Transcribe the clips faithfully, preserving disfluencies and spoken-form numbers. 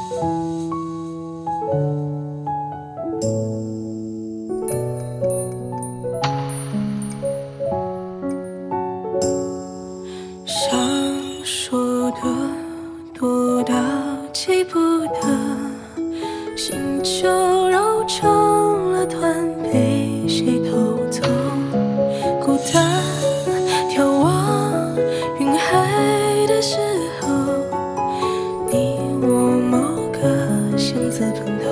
想说的多到记不得，心就揉成了团，被谁偷走？孤单眺望云海的时候，你我某个巷子碰头，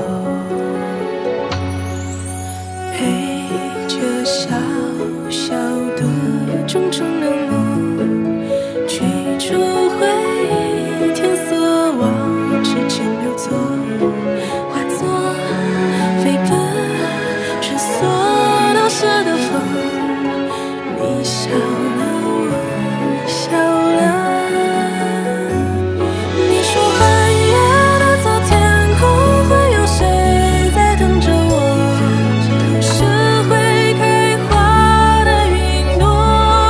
陪着小小的种种的梦，追逐回忆，天色往指尖流走，化作飞奔穿梭闹市的风。你笑了，我笑了。你说半夜的早，天空会有谁在等着我？都是会开花的云朵。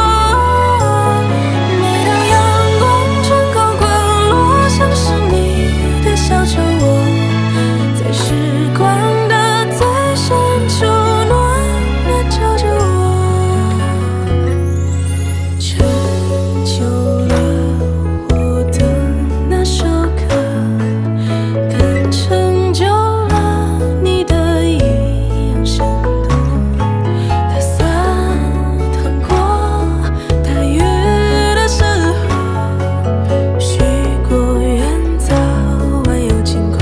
每当阳光穿高滚落，像是你的小酒窝，在时光的最深处暖暖照着我。成就了我的那首歌，更成就了你的一样生动。打算趟过大雨的时候，许过愿早晚有晴空。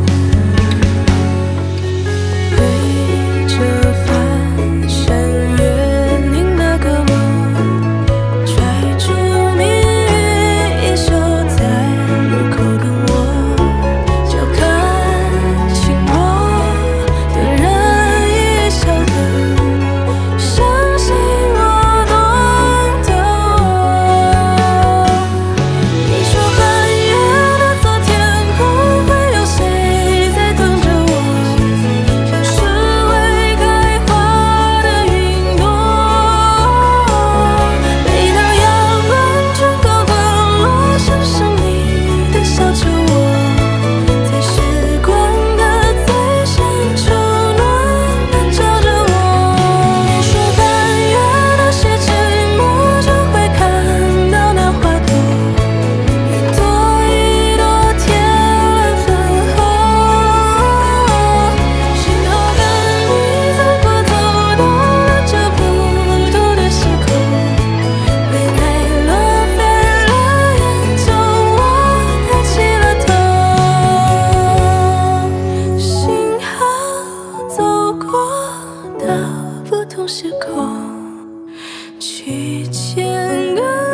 对着翻山越岭那个梦，拽住命运衣袖，在路口等我。脚看轻我的人已晓得，相信我懂得我。你说半夜的早，天空会有谁在等着我？像是会开花的云朵。每当阳光穿高滚落，像是你的小酒窝，在时光的最深处暖暖照着我。你说半夜那些寂寞，就会看到那花朵，一朵一朵添了粉红。幸好跟你走过走到了这孤独的时空，为爱落飞了眼中，我抬起了头。幸好走过到不同时空，去见个